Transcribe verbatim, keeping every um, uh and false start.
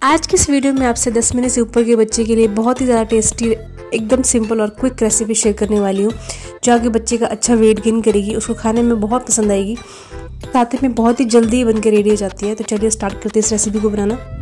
आज की इस वीडियो में आपसे दस महीने से ऊपर के बच्चे के लिए बहुत ही ज़्यादा टेस्टी, एकदम सिंपल और क्विक रेसिपी शेयर करने वाली हूँ, जो आपके बच्चे का अच्छा वेट गेन करेगी, उसको खाने में बहुत पसंद आएगी, साथ में बहुत ही जल्दी बनकर रेडी हो जाती है। तो चलिए स्टार्ट करते हैं इस रेसिपी को बनाना।